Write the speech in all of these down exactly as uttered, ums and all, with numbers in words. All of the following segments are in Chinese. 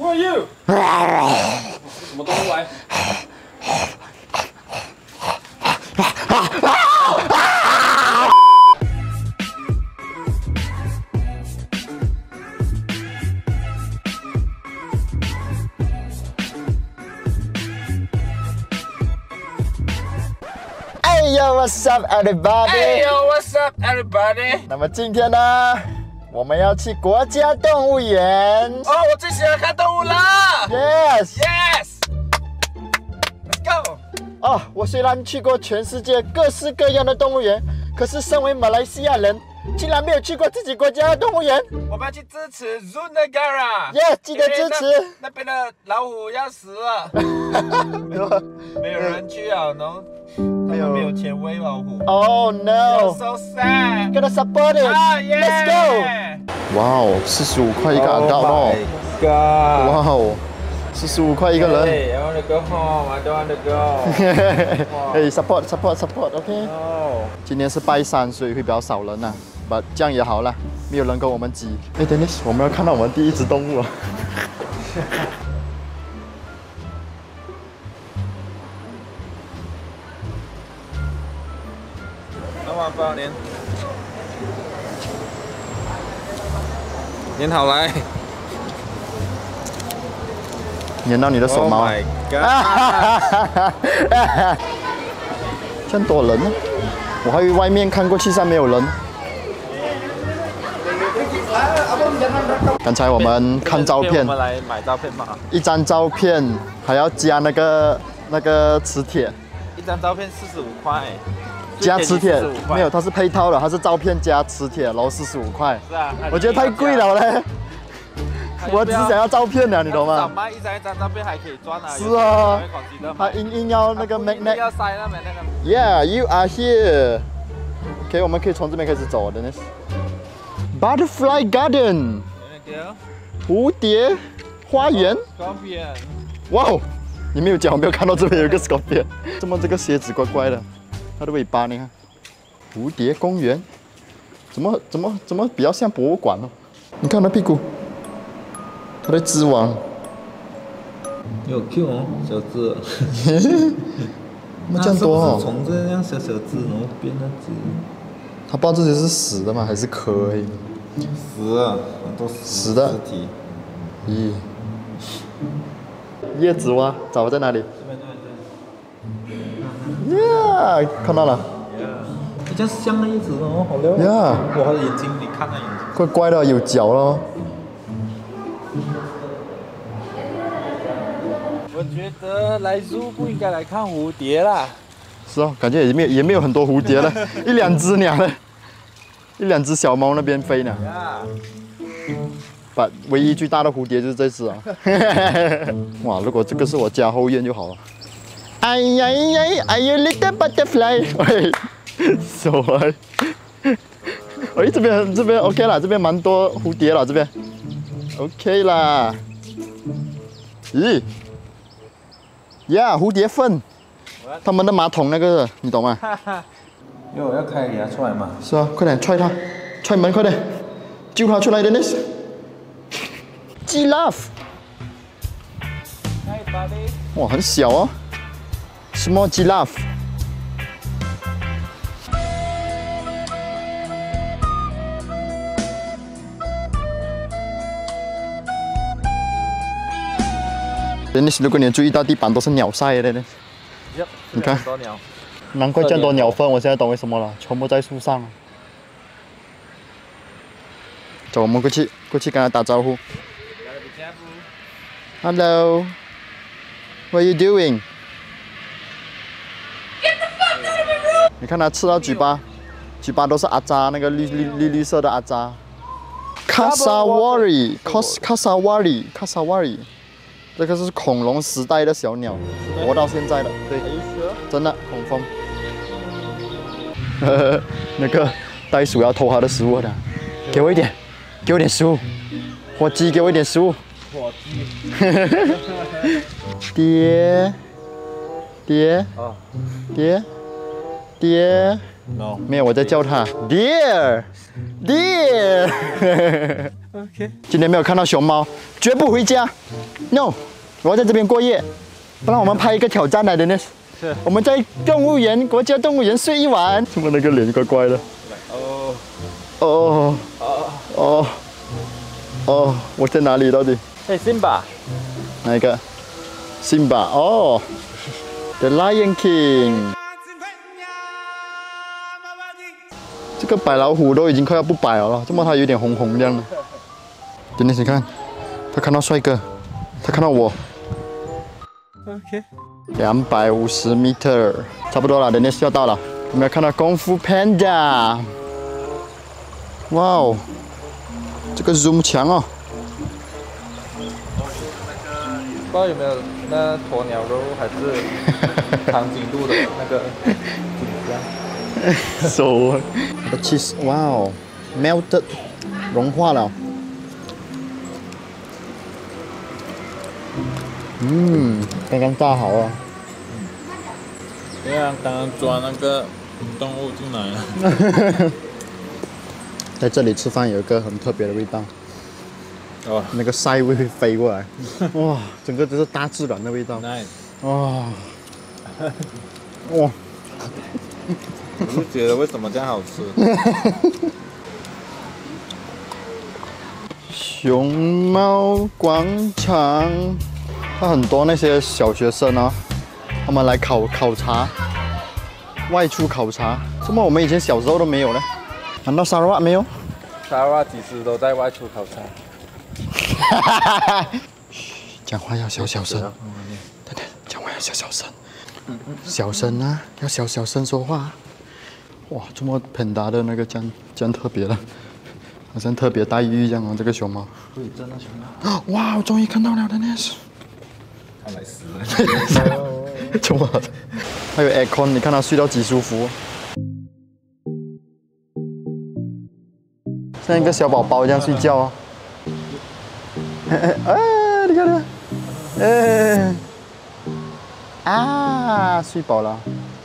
are you？ 什么动物来？ 哎呦 ，What's up, everybody？ 哎呦 ，What's up, everybody？ 那么今天呢，我们要去国家动物园。 哦，我最喜欢看动物了。 Yes。 Yes。Let's go。 哦，我虽然去过全世界各式各样的动物园，可是身为马来西亚人，竟然没有去过自己国家的动物园。 我们要去支持 Zoo Negara。 耶，记得支持。 那边的老虎要死了，没有人去啊，然后他们没有钱喂老虎。 Oh no！ So sad。 Gonna support it。Let's go。哇哦，四十五块一个 adult 哦。哇哦，四十五块一个人。 Hey, I wanna go home. I don't wanna go. 哎 ，support support support，OK。今天是拜三，所以会比较少人呐。But 这样也好啦，没有人跟我们挤。哎 ，Dennis， 我们要看到我们第一只动物了。 老板包年，年好来， 粘到你的手毛。 Oh my god！ 这样多人呢？我还以为外面看过去上没有人。刚才我们看照片， 我们来买照片嘛。 一张照片还要加那个那个磁铁。 一张照片四十五块。 加磁铁没有，它是配套的，它是照片加磁铁，然后四十五块。 是啊， 我觉得太贵了嘞。我只想要照片了，你懂吗？ 卖一张一张照片还可以赚啊。 是啊，他硬硬要那个 magnet。 要塞那边那个。 Yeah, you are here. OK， 我们可以从这边开始走的，真的是。Butterfly Garden。蝴蝶花园。 Scorpion。 哇哦，你没有讲，我没有看到这边有一个 scorpion。怎么这个鞋子怪怪的？它的尾巴你看。蝴蝶公园。怎么怎么怎么比较像博物馆哦？你看它屁股。它的织网， 有 Q 哦，小只。 那这样多哦。 从这样小小只，然后变那只。 它不知道这些是死的吗？还是壳而已？ 死啊，很多死的尸体。 咦？叶子蛙找在哪里？ 这边这边。 呀，看到了。 比较像那叶子哦，好亮。 呀， 哇，它的眼睛，你看它眼睛。 怪怪的，有脚咯。 我觉得来 zoo 不应该来看蝴蝶啦。 是哦，感觉也没有也没有很多蝴蝶了，一两只鸟了，一两只小猫那边飞呢。把唯一最大的蝴蝶就是这只啊。哇，如果这个是我家后院就好了。哎呀呀，哎呀 little butterfly， 喂，手来。哎，这边这边 OK 啦，这边蛮多蝴蝶了，这边 OK 啦。咦？呀， yeah, 蝴蝶粪，他们的马桶那个，你懂吗？ 哟，要开给它出来嘛？ 是啊，快点踹它，踹门，快点，救它出来的那是。Giraffe， 哇，很小哦 ，small giraffe。Dennis， 如果你注意到地板都是鸟晒的呢，你看，难怪这样多鸟粪，我现在懂为什么了，全部在树上。走，我们过去，过去跟他打招呼。Hello，What are you doing？ 你看他吃到嘴巴，嘴巴都是阿渣，那个绿绿绿绿色的阿渣。Cassowary，Cassowary，Cassowary。这个是恐龙时代的小鸟，活到现在的，对，真的恐风。呵呵，那个袋鼠要偷它的食物的，给我一点，给我点食物，火鸡给我一点食物。火鸡。爹，爹，爹，爹， ？No。 没有，我在叫它 Deer Deer。 OK。 今天没有看到熊猫，绝不回家。No， 我要在这边过夜。不然我们拍一个挑战来的呢。是。我们在动物园，国家动物园睡一晚。怎么那个脸怪怪的？哦。哦。哦。哦。哦，我在哪里到底？ 哎 ，Simba。 哪一个 ？Simba。哦。The Lion King。这个白老虎都已经快要不白了，怎么它有点红红这样的？点点你看，他看到帅哥，他看到我。 OK。 两百五十米，差不多了，点点要到了。有没有看到功夫 Panda？ 哇哦，这个 zoom 强哦。 不知道有没有那鸵鸟肉还是长颈鹿的那个景象。 手，的 cheese， 哇哦 ，melted， 融化了。嗯，刚刚炸好啊。 对啊，刚刚抓那个动物进来了。 在这里吃饭有一个很特别的味道。哦，那个鳃味会飞过来，哇，整个都是大自然的味道。 Nice。 哇，哇， 我就觉得为什么这样好吃？ 熊猫广场，它很多那些小学生啊，他们来考考察，外出考察，怎么我们以前小时候都没有呢？难道沙拉瓦没有？ 沙拉瓦几时都在外出考察。 讲话要小小声，对对，讲话要小小声，小声啊，要小小声说话。哇，这么喷达的那个这样这样特别的，好像特别待遇一样哦，这个熊猫。 对，真的熊猫。 哇，我终于看到了的呢。 它来死了。 这么好的，还有 aircon， 你看它睡到几舒服。像一个小宝宝这样睡觉哦。哎哎哎，你看看，哎，啊，睡饱了。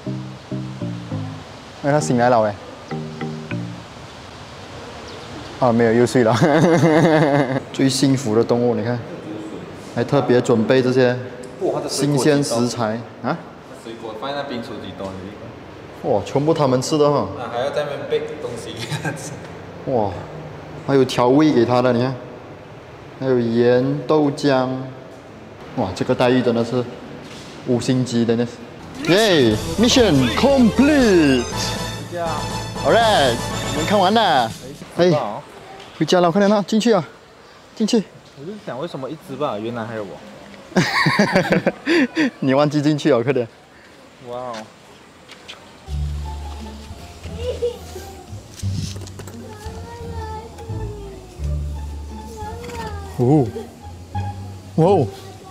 哎，他醒来了哎。哦，没有，又睡了。最幸福的动物，你看，还特别准备这些新鲜食材啊。 水果放在冰橱几多？ 哇，全部他们吃的哈。 啊，还要在那边备东西给他吃。哇， 还有调味给他的，你看。还有盐、豆浆，哇，这个待遇真的是五星级的呢！耶 ，Mission complete。Alright， 我们看完了。哎，回家了，快点啦，进去啊，进去。 我就想为什么一只吧，原来还有我。 你忘记进去了，快点。 哇哦。 哦，哇哦！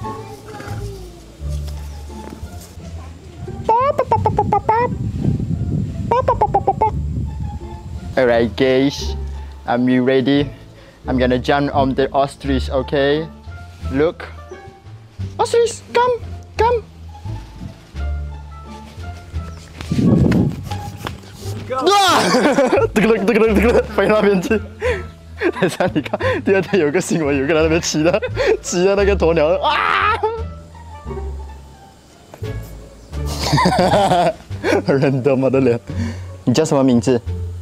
Alright guys, I'm you ready? I'm gonna jump on the ostrich, okay? Look. Ostrich, come, come. 哇！这个这个这个这个飞那边去。等下你看，第二天有个新闻，有个人在那边骑的骑的那个鸵鸟啊！哈哈哈！人的妈的脸，你叫什么名字？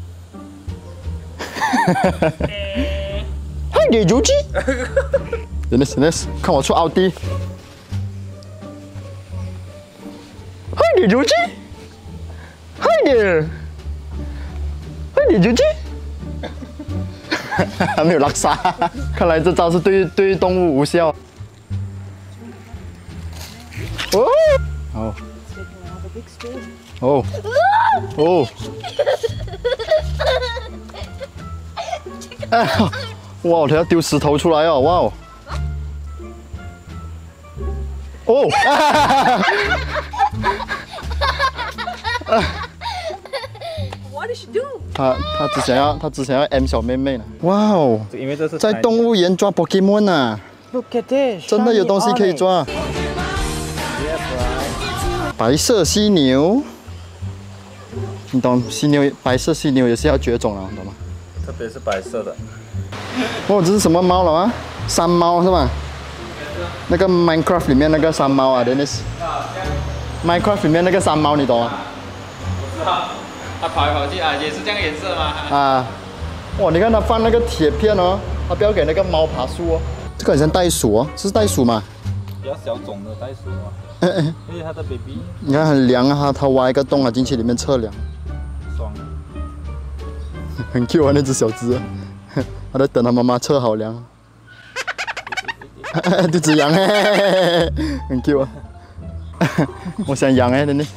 快点，游击！真的是，真的是，看我出奥迪！快点，游击！快点！快点，游击！还没有拉萨，看来这招是对对动物无效。哦，哦。 哦哦！哎呀，哇！它要丢石头出来哦！哇哦！哦！他他只想要他只想要 M 小妹妹呢。哇哦！ 因为这是在动物园抓 Pokemon 啊！ Look at this， 真的有东西可以抓。 白色犀牛， 你懂犀牛白色犀牛也是要绝种了，你懂吗？ 特别是白色的。 哦，这是什么猫了啊？山猫是吧？那个 Minecraft 里面那个山猫啊 ，Dennis。Minecraft 里面那个山猫你懂吗？ 我知道，它跑来跑去啊，也是这样颜色吗？ 啊，哇，你看它放那个铁片哦，它不要给那个猫爬树哦。这个很像袋鼠哦，这是袋鼠吗？ 比较小种的袋鼠啊。因为它的 baby。 你看很凉啊，它它挖一个洞啊进去里面测量。 爽。 很 Q 啊那只小只、啊，它在等它妈妈测好粮。就只养哎，很 Q 啊。我想养哎，真的。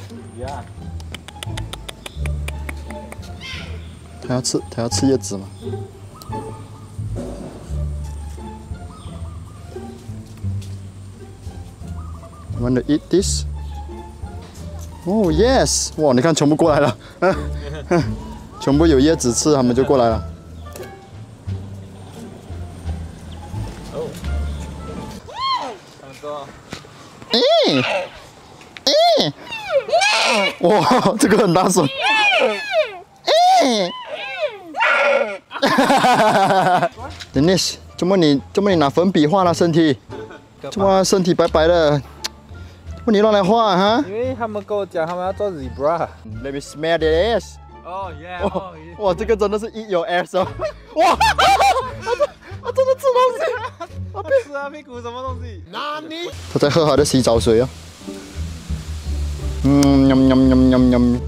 它要吃，它要吃叶子嘛。You want to eat this? Oh yes！ 哇，你看全部过来了，全部有叶子吃，它们就过来了。 哦。他们说。 嗯。嗯。哇，这个很大声。嗯。Dennis， 怎么你怎么你拿粉笔画了身体？怎么身体白白的？怎么你乱来画哈？ 因为他们跟我讲，他们要做 zebra。Let me smell this。 哦耶！哦哇，这个真的是 eat your ass 哦！哇，他真的吃东西， 他吃啊屁股什么东西？哪里？ 他在喝他的洗澡水啊。嗯，喵喵喵喵喵。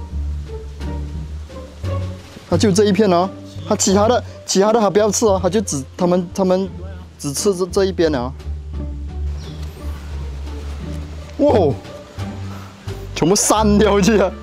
他就这一片哦，他其他的其他的他不要吃哦，他就只他们他们只吃这这一边了。哇，全部散掉去了。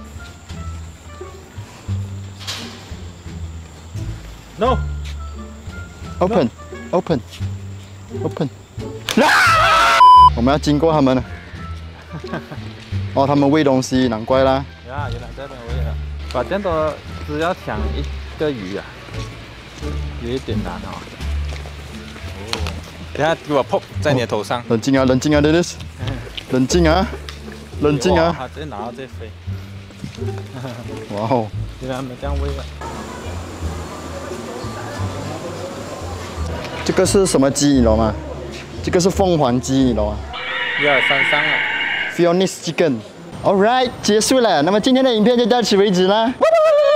No。 Open, open, open。我们要经过他们了。哦，他们喂东西，难怪啦。 呀，原来在那喂了。把这样多只要抢一个鱼啊，有一点难哦。哦。等下给我碰在你的头上。 冷静啊，冷静啊 ，Dennis。冷静啊，冷静啊。 他直接拿到这飞。 哇哦。 原来他们这样喂了。 这个是什么鸡，你懂吗？这个是凤凰鸡，你懂吗？ 一二三三了。 Phoenix Chicken。Alright， 结束了。那么今天的影片就到此为止啦。